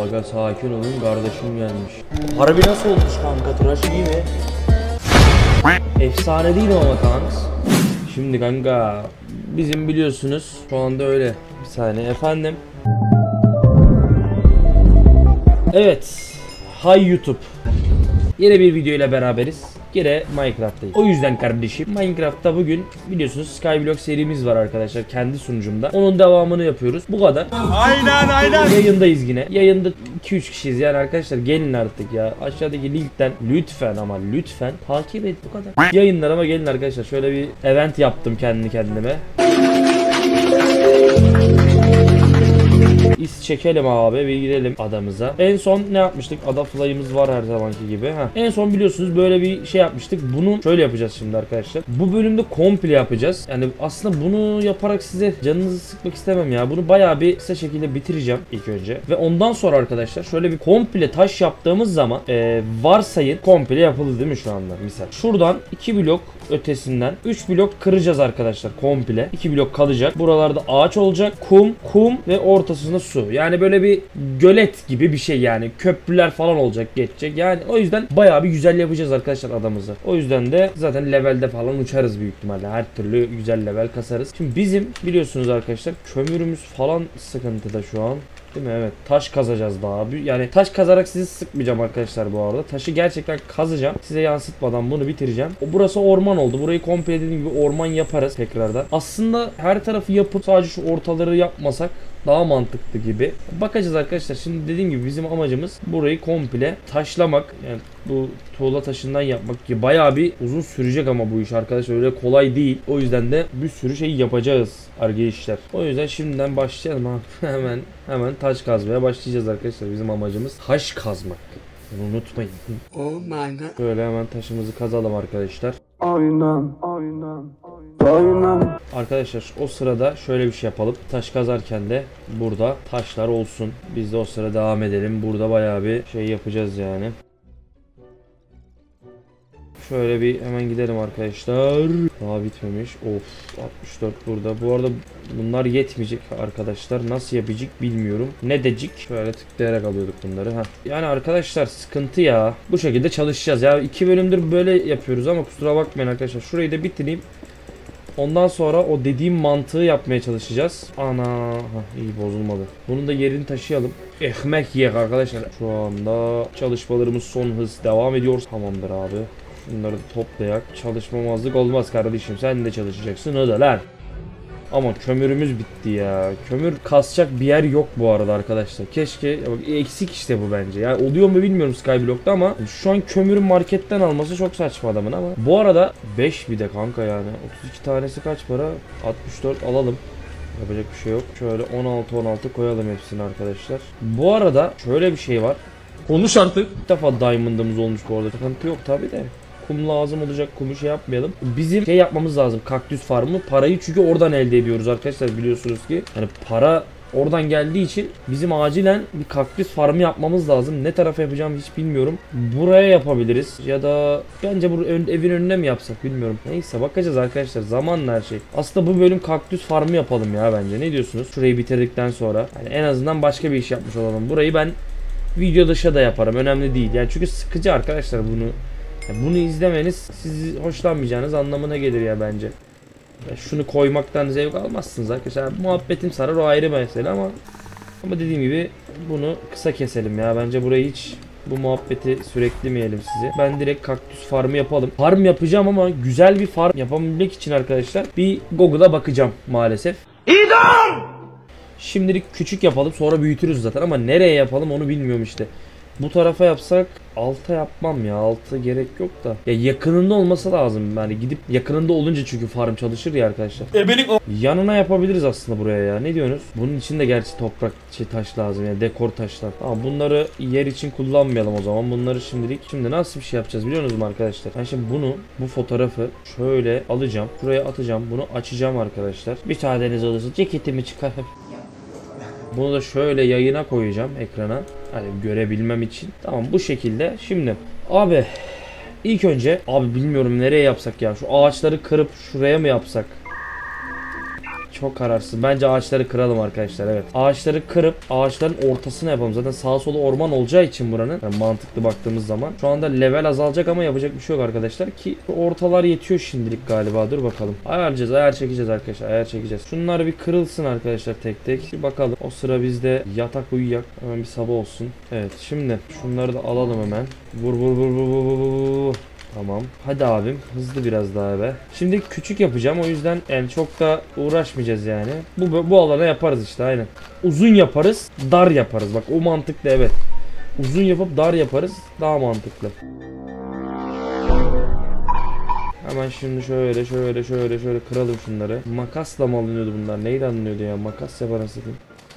Aga sakin olun, kardeşim gelmiş. Harbi nasıl olmuş kanka, tıraş iyi mi? Efsane değil mi ama kanks? Şimdi kanka bizim biliyorsunuz şu anda öyle. Bir saniye efendim. Evet. Hay YouTube. Yine bir video ile beraberiz. Yine Minecraft'tayız. O yüzden kardeşim Minecraft'ta bugün biliyorsunuz Skyblock serimiz var arkadaşlar kendi sunucumda. Onun devamını yapıyoruz. Bu kadar. Aynen. Yayındayız yine. Yayında 2-3 kişiyiz yani arkadaşlar, gelin artık ya. Aşağıdaki linkten lütfen ama lütfen takip et, bu kadar. Yayınlar ama gelin arkadaşlar. Şöyle bir event yaptım kendi kendime. İz çekelim abi, bir gidelim adamıza. En son ne yapmıştık? Ada fly'ımız var her zamanki gibi. En son biliyorsunuz böyle bir şey yapmıştık. Bunu şöyle yapacağız şimdi arkadaşlar. Bu bölümde komple yapacağız. Yani aslında bunu yaparak size canınızı sıkmak istemem ya. Bunu bayağı bir kısa şekilde bitireceğim ilk önce. Ve ondan sonra arkadaşlar şöyle bir komple taş yaptığımız zaman varsayın komple yapıldı değil mi şu anda misal. Şuradan 2 blok ötesinden 3 blok kıracağız arkadaşlar komple. 2 blok kalacak. Buralarda ağaç olacak. Kum ve ortasında su. Yani böyle bir gölet gibi bir şey yani. Köprüler falan olacak, geçecek. Yani o yüzden bayağı bir güzel yapacağız arkadaşlar adamızı. O yüzden de zaten levelde falan uçarız büyük ihtimalle. Her türlü güzel level kasarız. Şimdi bizim biliyorsunuz arkadaşlar kömürümüz falan sıkıntıda şu an. Değil mi? Evet. Taş kazacağız daha. Yani taş kazarak sizi sıkmayacağım arkadaşlar bu arada. Taşı gerçekten kazacağım. Size yansıtmadan bunu bitireceğim. Burası orman oldu. Burayı komple dediğim gibi orman yaparız tekrardan. Aslında her tarafı yapıp sadece şu ortaları yapmasak daha mantıklı gibi. Bakacağız arkadaşlar. Şimdi dediğim gibi bizim amacımız burayı komple taşlamak. Yani bu tuğla taşından yapmak ki bayağı bir uzun sürecek ama bu iş arkadaşlar öyle kolay değil. O yüzden de bir sürü şey yapacağız arkadaşlar. O yüzden şimdiden başlayalım abi. hemen taş kazmaya başlayacağız arkadaşlar. Bizim amacımız taş kazmak. Bunu unutmayın. Oh my god. Böyle hemen taşımızı kazalım arkadaşlar. Aynen. Arkadaşlar o sırada şöyle bir şey yapalım. Taş kazarken de burada taşlar olsun. Biz de o sırada devam edelim. Burada bayağı bir şey yapacağız yani. Şöyle bir hemen gidelim arkadaşlar. Daha bitmemiş. Of, 64 burada. Bu arada bunlar yetmeyecek arkadaşlar. Nasıl yapacak bilmiyorum. Ne decik? Şöyle tıklayarak alıyorduk bunları. Yani arkadaşlar sıkıntı ya. Bu şekilde çalışacağız ya. 2 bölümdür böyle yapıyoruz ama kusura bakmayın arkadaşlar. Şurayı da bitireyim. Ondan sonra o dediğim mantığı yapmaya çalışacağız. Ana, iyi bozulmadı. Bunun da yerini taşıyalım. Ekmek yiyek arkadaşlar. Şu anda çalışmalarımız son hız devam ediyor. Tamamdır abi. Bunları da toplayak. Çalışmamazlık olmaz kardeşim. Sen de çalışacaksın o da lan. Ama kömürümüz bitti ya. Kömür kasacak bir yer yok bu arada arkadaşlar. Keşke eksik işte bu bence. Yani oluyor mu bilmiyorum Skyblock'ta ama şu an kömürü marketten alması çok saçma adamın ama. Bu arada 5 bir de kanka yani. 32 tanesi kaç para? 64 alalım. Yapacak bir şey yok. Şöyle 16 koyalım hepsini arkadaşlar. Bu arada şöyle bir şey var. Konuş artık. İlk defa diamond'ımız olmuş bu arada. Sıkıntı yok tabi de. Kum lazım olacak, kumu şey yapmayalım. Bizim şey yapmamız lazım, kaktüs farmı. Parayı çünkü oradan elde ediyoruz arkadaşlar, biliyorsunuz ki. Yani para oradan geldiği için bizim acilen bir kaktüs farmı yapmamız lazım. Ne tarafa yapacağımı hiç bilmiyorum. Buraya yapabiliriz ya da bence bu evin önüne mi yapsak bilmiyorum. Neyse bakacağız arkadaşlar, zamanla her şey. Aslında bu bölüm kaktüs farmı yapalım ya bence. Ne diyorsunuz? Şurayı bitirdikten sonra yani en azından başka bir iş yapmış olalım. Burayı ben video dışı da yaparım, önemli değil. Yani çünkü sıkıcı arkadaşlar bunu. Bunu izlemeniz siz hoşlanmayacağınız anlamına gelir ya bence. Ya şunu koymaktan zevk almazsınız arkadaşlar. Muhabbetim sarar, o ayrı mesele ama dediğim gibi bunu kısa keselim ya. Bence burayı hiç bu muhabbeti süreklemeyelim size. Ben direkt kaktüs farmı yapalım. Farm yapacağım ama güzel bir farm yapabilmek için arkadaşlar bir Google'a bakacağım maalesef. İdam! Şimdilik küçük yapalım, sonra büyütürüz zaten ama nereye yapalım onu bilmiyorum işte. Bu tarafa yapsak alta yapmam ya, altı gerek yok da. Ya yakınında olması lazım yani, gidip yakınında olunca çünkü farm çalışır ya arkadaşlar. Yanına yapabiliriz aslında buraya ya, ne diyorsunuz? Bunun için de gerçi toprak taş lazım yani, dekor taşlar. Tamam, bunları yer için kullanmayalım o zaman, bunları şimdilik. Şimdi nasıl bir şey yapacağız biliyor musunuz arkadaşlar? Ben şimdi bu fotoğrafı şöyle alacağım, buraya atacağım, bunu açacağım arkadaşlar. Müsaadeniz olursa ceketimi çıkarıp bunu da şöyle yayına koyacağım, ekrana. Hani görebilmem için. Tamam, bu şekilde. Şimdi abi ilk önce bilmiyorum nereye yapsak ya. Şu ağaçları kırıp şuraya mı yapsak? çok kararsız. Bence ağaçları kıralım arkadaşlar, evet. Ağaçları kırıp ağaçların ortasına yapalım. Zaten sağa sola orman olacağı için buranın, yani mantıklı baktığımız zaman. Şu anda level azalacak ama yapacak bir şey yok arkadaşlar ki ortalar yetiyor şimdilik galiba. Dur bakalım. Ayarlayacağız, ayar çekeceğiz arkadaşlar. Ayar çekeceğiz. Şunlar bir kırılsın arkadaşlar tek tek. Bir bakalım. O sıra bizde yatak uyuyak. Hemen bir sabah olsun. Evet, şimdi şunları da alalım hemen. Vur vur vur vur vur vur vur. Tamam. Hadi abim. Hızlı biraz daha be. Şimdi küçük yapacağım. O yüzden yani çok da uğraşmayacağız yani. Bu alana yaparız işte, aynen. Uzun yaparız. Dar yaparız. Bak o mantıklı, evet. Uzun yapıp dar yaparız. Daha mantıklı. Hemen şimdi şöyle kıralım şunları. Makasla mı alınıyordu bunlar? Neyle alınıyordu ya? Makas yapar nasıl?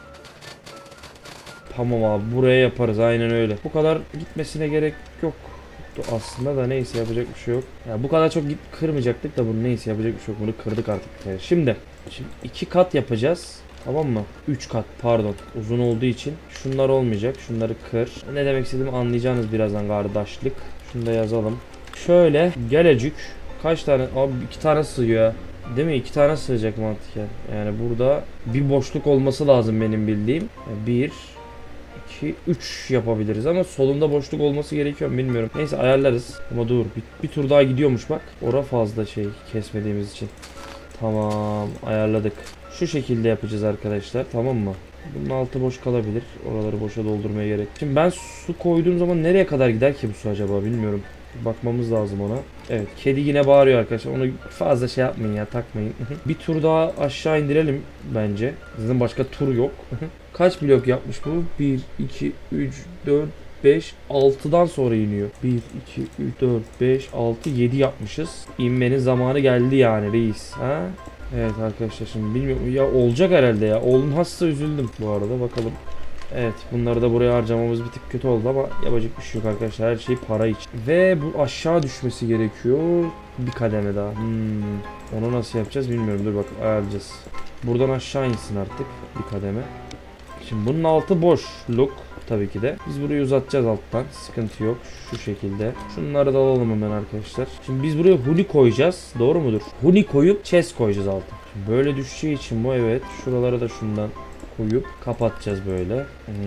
Tamam abi, buraya yaparız, aynen öyle. Bu kadar gitmesine gerek yok aslında da, neyse yapacak bir şey yok. Ya bu kadar çok kırmayacaktık da bunu, neyse yapacak bir şey yok. Bunu kırdık artık. Yani şimdi 2 kat yapacağız. Tamam mı? 3 kat pardon. Uzun olduğu için şunlar olmayacak. Şunları kır. Ne demek istediğimi anlayacağınız birazdan kardeşlik. Şunu da yazalım. Şöyle gelecek. Kaç tane? Abi 2 tane sığıyor. Değil mi? 2 tane sığacak mantıken. Yani burada bir boşluk olması lazım benim bildiğim. 1 2 3 yapabiliriz ama solunda boşluk olması gerekiyor mu bilmiyorum. Neyse ayarlarız. Ama dur, bir tur daha gidiyormuş bak. Ora fazla kesmediğimiz için. Tamam, ayarladık. Şu şekilde yapacağız arkadaşlar, tamam mı? Bunun altı boş kalabilir. Oraları boşa doldurmaya gerek. Şimdi ben su koyduğum zaman nereye kadar gider ki bu su acaba bilmiyorum. Bakmamız lazım ona. Evet, kedi yine bağırıyor arkadaşlar. Onu fazla şey yapmayın ya, takmayın. Bir tur daha aşağı indirelim bence. Zaten başka tur yok. Kaç blok yapmış bu? 1, 2, 3, 4, 5, 6'dan sonra iniyor. 1, 2, 3, 4, 5, 6, 7 yapmışız. İnmenin zamanı geldi yani reis. Ha? Evet arkadaşlar, şimdi bilmiyorum ya, olacak herhalde ya. Olmazsa üzüldüm bu arada, bakalım. Evet, bunları da buraya harcamamız bir tık kötü oldu ama yapacak bir şey yok arkadaşlar. Her şey para için. Ve bu aşağı düşmesi gerekiyor. Bir kademe daha. Onu nasıl yapacağız bilmiyorum. Dur bak, ayarlayacağız. Buradan aşağı insin artık bir kademe. Şimdi bunun altı boşluk tabii ki de. Biz burayı uzatacağız alttan. Sıkıntı yok. Şu şekilde. Şunları da alalım hemen arkadaşlar. Şimdi biz buraya huni koyacağız. Doğru mudur? Huni koyup chest koyacağız alttan. Şimdi böyle düşeceği için bu, evet. Şuraları da şundan koyup kapatacağız böyle.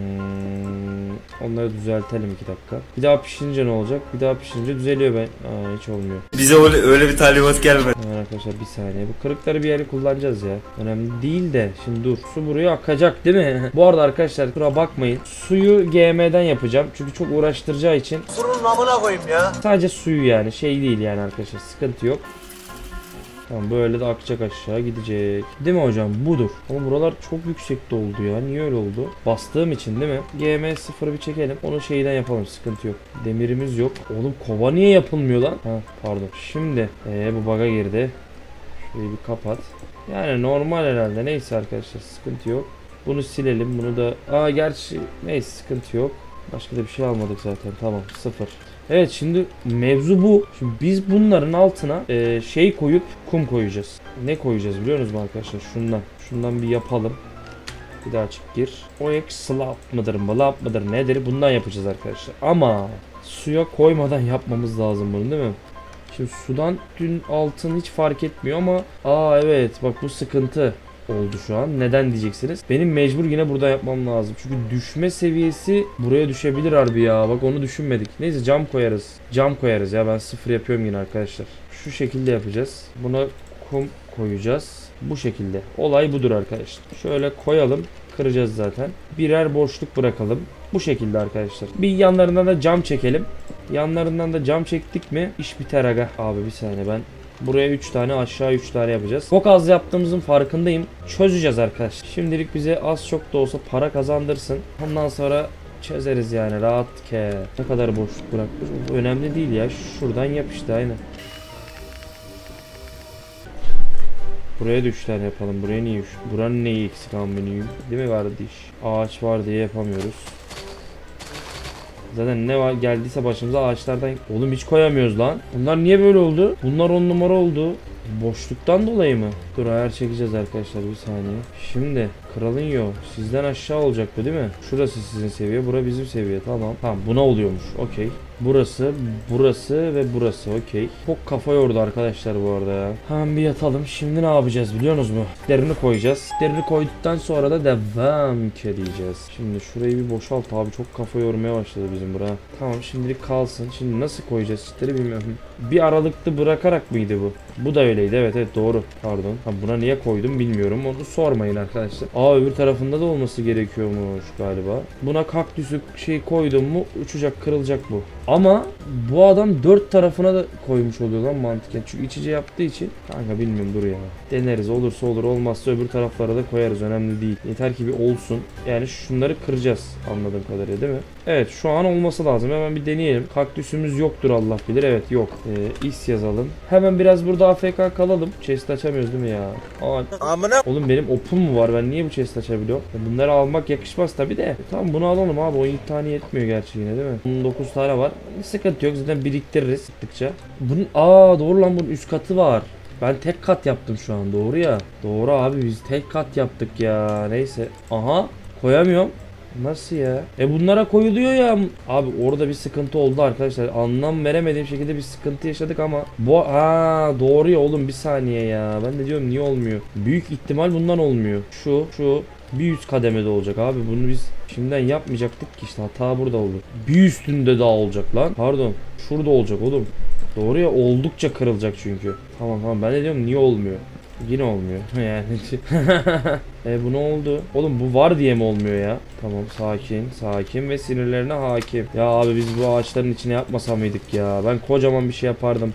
Onları düzeltelim 2 dakika. Bir daha pişirince ne olacak? Bir daha pişirince düzeliyor ben. Hiç olmuyor. Bize öyle bir talimat gelmedi. Arkadaşlar bir saniye. Bu kırıkları bir yere kullanacağız ya. Önemli değil de. Şimdi dur. Su buraya akacak değil mi? Bu arada arkadaşlar kusura bakmayın. Suyu GM'den yapacağım. Çünkü çok uğraştıracağı için. Surun namına koyayım ya. Sadece suyu yani. Şey değil yani arkadaşlar. Sıkıntı yok. Tamam, böyle de akacak, aşağı gidecek. Değil mi hocam? Budur. Ama buralar çok yüksekte oldu ya. Niye öyle oldu? Bastığım için değil mi? GM0'ı bir çekelim. Onu şeyden yapalım. Sıkıntı yok. Demirimiz yok. Oğlum kova niye yapılmıyor lan? Ha pardon. Şimdi bu bug'a girdi. Şurayı bir kapat. Yani normal herhalde. Neyse arkadaşlar, sıkıntı yok. Bunu silelim. Bunu da... gerçi neyse, sıkıntı yok. Başka da bir şey almadık zaten. Tamam, 0. Evet, şimdi mevzu bu. Şimdi biz bunların altına şey koyup kum koyacağız. Ne koyacağız biliyor musunuz arkadaşlar? Şundan bir yapalım. Bir daha çık gir. O ek slab mıdır, malap mıdır, nedir? Bundan yapacağız arkadaşlar. Ama suya koymadan yapmamız lazım bunu, değil mi? Şimdi sudan dün altın hiç fark etmiyor ama evet bak, bu sıkıntı oldu şu an. Neden diyeceksiniz? Benim mecbur yine burada yapmam lazım. Çünkü düşme seviyesi buraya düşebilir harbi ya. Bak onu düşünmedik. Neyse cam koyarız. Cam koyarız ya. Ben 0 yapıyorum yine arkadaşlar. Şu şekilde yapacağız. Buna kum koyacağız. Bu şekilde. Olay budur arkadaşlar. Şöyle koyalım. Kıracağız zaten. Birer boşluk bırakalım. Bu şekilde arkadaşlar. Bir yanlarından da cam çekelim. Yanlarından da cam çektik mi iş biter aga. Abi bir saniye, ben buraya 3 tane, aşağı 3 tane yapacağız. Çok az yaptığımızın farkındayım. Çözeceğiz arkadaşlar. Şimdilik bize az çok da olsa para kazandırsın. Ondan sonra çözeriz yani, rahat ke. Ne kadar boşluk bırakmış. Bu önemli değil ya. Şuradan yap işte, aynen. Buraya da 3 tane yapalım. Buraya niye 3? Buranın neyi eksik ambeniyim? Değil mi kardeş? Ağaç var diye yapamıyoruz. Zaten ne var geldiyse başımıza ağaçlardan. Oğlum hiç koyamıyoruz lan. Bunlar niye böyle oldu? Bunlar 10 numara oldu. Boşluktan dolayı mı? Dur ayar çekeceğiz arkadaşlar bir saniye. Şimdi kralın yol sizden aşağı olacak bu değil mi? Şurası sizin seviye, bura bizim seviye. Tamam. Tamam buna oluyormuş. Okey. Burası, burası ve burası. Okey. Çok kafa yordu arkadaşlar bu arada ya. Hemen bir yatalım. Şimdi ne yapacağız biliyor musunuz mu? Derini koyacağız. Derini koyduktan sonra da devam edeceğiz. Şimdi şurayı bir boşalt abi. Çok kafa yormaya başladı bizim bura. Tamam şimdilik kalsın. Şimdi nasıl koyacağız çitleri bilmiyorum. Bir aralıklı bırakarak mıydı bu? Bu da öyleydi. Evet evet doğru. Pardon. Ha, buna niye koydum bilmiyorum. Onu sormayın arkadaşlar. Aa öbür tarafında da olması gerekiyormuş galiba. Buna kaktüsü şey koydum mu uçacak, kırılacak bu. Ama bu adam dört tarafına da koymuş oluyor lan mantıken. Çünkü iç içe yaptığı için. Kanka bilmiyorum dur ya. Deneriz. Olursa olur, olmazsa öbür taraflara da koyarız. Önemli değil. Yeter ki bir olsun. Yani şunları kıracağız anladığım kadarıyla değil mi? Evet şu an olması lazım. Hemen bir deneyelim. Kaktüsümüz yoktur Allah bilir. Evet yok. İs yazalım. Hemen biraz burada AFK kalalım. Chest açamıyoruz değil mi ya? Aa, oğlum benim opum mu var? Ben niye bu chest açabiliyorum? Bunları almak yakışmaz tabi de. Tamam bunu alalım abi. 17 tane yetmiyor gerçi yine değil mi? 9 tane var. Bir sıkıntı yok. Zaten biriktiririz sıktıkça. Bunun doğru lan bunun üst katı var. Ben tek kat yaptım şu an. Doğru ya. Doğru abi biz tek kat yaptık ya. Neyse. Aha. Koyamıyorum. Nasıl ya? Bunlara koyuluyor ya. Abi orada bir sıkıntı oldu arkadaşlar. Anlam veremediğim şekilde bir sıkıntı yaşadık ama doğru ya oğlum bir saniye ya. Ben de diyorum niye olmuyor? Büyük ihtimal bundan olmuyor. Şu bir üst kademede olacak abi. Bunu biz şimdiden yapmayacaktık ki işte hata burada oldu. Bir üstünde daha olacak lan. Pardon. Şurada olacak oğlum. Doğru ya oldukça kırılacak çünkü. Tamam ben de diyorum niye olmuyor? Yine olmuyor yani. Bu ne oldu? Oğlum bu var diye mi olmuyor ya? Tamam sakin ve sinirlerine hakim. Ya abi biz bu ağaçların içine yapmasa mıydık ya? Ben kocaman bir şey yapardım.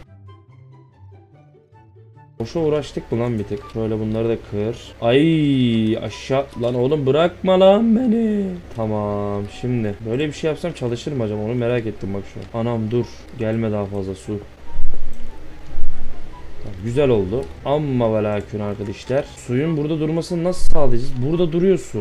Boşa uğraştık mı lan bir tek? Şöyle bunları da kır. Ay aşağı lan oğlum bırakma lan beni. Tamam şimdi böyle bir şey yapsam çalışır mı acaba onu merak ettim bak şu an. Anam dur gelme daha fazla su. Güzel oldu. Amma ve lakin arkadaşlar. Suyun burada durmasını nasıl sağlayacağız? Burada duruyor su.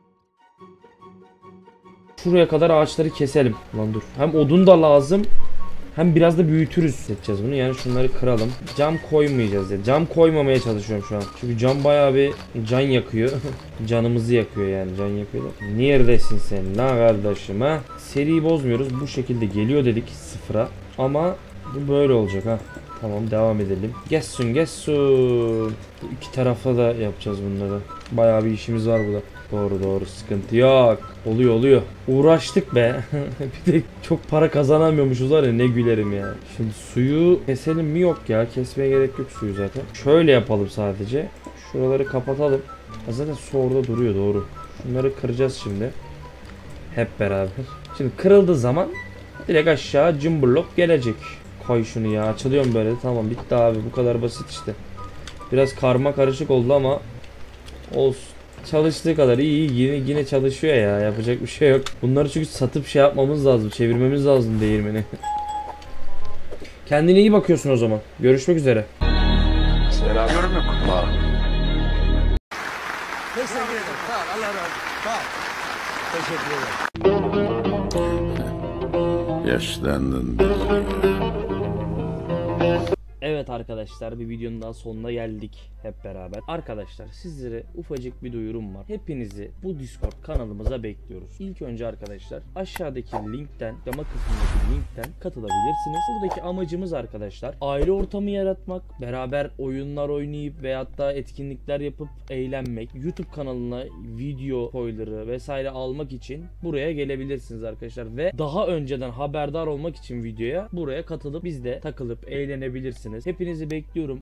Şuraya kadar ağaçları keselim. Lan dur. Hem odun da lazım. Hem biraz da büyütürüz edeceğiz bunu. Yani şunları kıralım. Cam koymayacağız yani. Cam koymamaya çalışıyorum şu an. Çünkü cam bayağı bir can yakıyor. Canımızı yakıyor yani. Can yakıyor da. Neredesin sen lan kardeşim ha? Seriyi bozmuyoruz. Bu şekilde geliyor dedik sıfıra. Ama bu böyle olacak ha. Tamam devam edelim. Geçsin. Bu iki tarafa da yapacağız bunları. Bayağı bir işimiz var burada. Doğru sıkıntı yok. Oluyor. Uğraştık be. Bir de çok para kazanamıyormuşuz var ya ne gülerim ya. Şimdi suyu keselim mi yok ya. Kesmeye gerek yok suyu zaten. Şöyle yapalım sadece. Şuraları kapatalım. Zaten su orada duruyor doğru. Şunları kıracağız şimdi. Hep beraber. Şimdi kırıldığı zaman direkt aşağı cımbırlop gelecek. Koy şunu ya açılıyorum böyle tamam bitti abi bu kadar basit işte. Biraz karma karışık oldu ama olsun. Çalıştığı kadar iyi yine çalışıyor ya yapacak bir şey yok. Bunları çünkü satıp şey yapmamız lazım çevirmemiz lazım değirmeni. Kendine iyi bakıyorsun o zaman. Görüşmek üzere. Selam. Yorum yok. Teşekkür ederim. Sağ ol. Allah razı olsun. Sağ ol. Teşekkür ederim. Yaşlandın. Evet arkadaşlar bir videonun daha sonuna geldik hep beraber. Arkadaşlar sizlere ufacık bir duyurum var. Hepinizi bu Discord kanalımıza bekliyoruz. İlk önce arkadaşlar aşağıdaki linkten, yama kısmındaki linkten katılabilirsiniz. Buradaki amacımız arkadaşlar aile ortamı yaratmak, beraber oyunlar oynayıp veyahut da etkinlikler yapıp eğlenmek. YouTube kanalına video spoiler'ı vesaire almak için buraya gelebilirsiniz arkadaşlar. Ve daha önceden haberdar olmak için videoya buraya katılıp bizde takılıp eğlenebilirsiniz. Hepinizi bekliyorum.